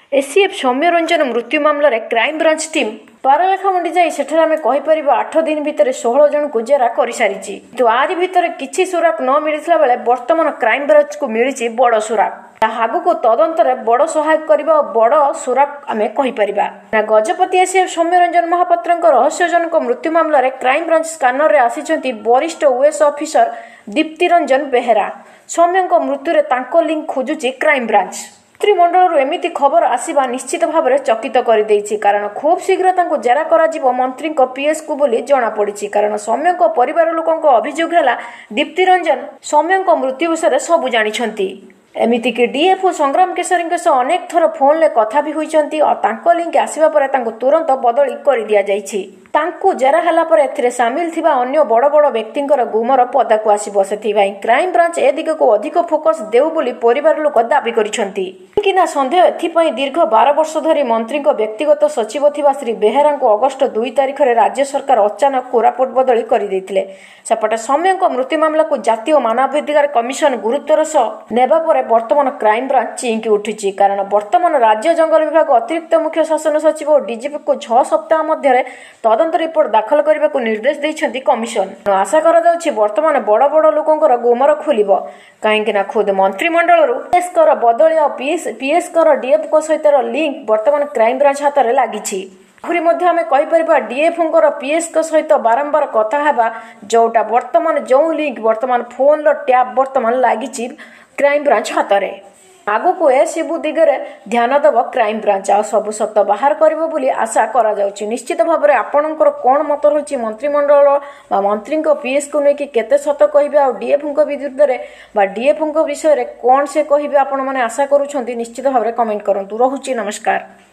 ACF Soumya Ranjan मृत्यु मामलें crime branch team पारलेखामुंडी जाई सेठारे आमे कहि परिबा 8 दिन भितर 16 जन को जेरा करि सारिछि। तो आदि भितर किछि सुराक न मिलिथला बेले वर्तमान क्राइम ब्रांच को मिलिछि बड़ सुराक। आगु को तदंतरे बड़ सहायक करिबा बड़ सुराक आमे कहि परिबा। गजपति एसीएफ सौम्य रंजन महापात्रଙ୍କ रहस्यजनक मृत्यु मामलें क्राइम ब्रांच स्कानर रे आसिछंती वरिष्ठ ओएस ऑफिसर दीप्ति रंजन बेहेरा। सौम्यଙ୍କ मृत्युरे तांको लिंक खोजुछि क्राइम ब्रांच। मंत्रिमंडल एमिति खबर आसिबा निश्चित भाव में चकित कर देछि, कारण खूब शीघ्र तांको जेरा कराजिबो मंत्री पीएस को बोली जना पड़िछि। कारण सौम्यଙ୍କ परिवार लोकଙ୍କ अभियोग हैला दीप्ति रंजन सौम्यଙ୍କ मृत्यु विषय सब जानिछंती। एमिति कि डीएफओ संग्राम केशरी सह अनेक थर फोन ले कथा भी होइछंती और तांको लिंक आसिबा परे तांको तुरंत बदली कर दिया जाइछि। तांको जेरा हला पर एथिरे शामिल थिबा अन्य बड़ बड़ व्यक्तिंकर गुमर पदाकु आसिबो। सेथिबाई क्राइम ब्रांच ए दिग को अधिक फोकस देउ बोली परिवार लोक दाबी करिछंती। किना संदेह एथिपाई दीर्घ 12 वर्ष धरी मंत्री व्यक्तिगत सचिव थिबा श्री बेहेरा को अगस्ट 2 तारिख रे राज्य सरकार अचानक कोरापुट बदली कर दैथिले। सेपटे सौम्यଙ୍କ मृत्यु मामला को जातीय मानवाधिकार कमिशन गुरुत्वर सह नेबा परे वर्तमान क्राइम ब्रांच चिंकी उठिछि। कारण वर्तमान राज्य जंगल विभाग अतिरिक्त मुख्य शासन सचिव और डीजीपी को 6 सप्ताह मध्य तदंत रिपोर्ट दाखल करने को निर्देश देइछंती कमिशन। आशा करा जाउछि वर्तमान बड़ बड़ लोकंकर गुमर खोलिबो, काहेकि खुद मंत्रिमंडल पीएस कर बदली और पीएस कर डीएफ को सहित लिंक वर्तमान क्राइम ब्रांच हाथ में लागिछि। आहुरी मध्य आमे कहि परिबा डीएफओंकर पीएस को सहित बारंबार कथा हेबा जोटा वर्तमान जो लिंक वर्तमान फोन लो टैब वर्तमान लागिछि क्राइम ब्रांच हाथ में। आगु को ए सबु दिगरे ध्यान दब क्राइम ब्रांच आ सब सत्य बाहर करिवो बोली आशा करा जाउछि। निश्चित भाव में आपणकर कोन मत रहिछि मंत्रिमंडल बा मंत्री पीएस को लेकिन केते सत कहिबे आ डीएफओ विरुद्ध रे बा डीएफओ विषय रे कोन से कहिबे आपण माने आशा करूछंती। निश्चित भाव में कमेंट करंतु। रहुछि नमस्कार।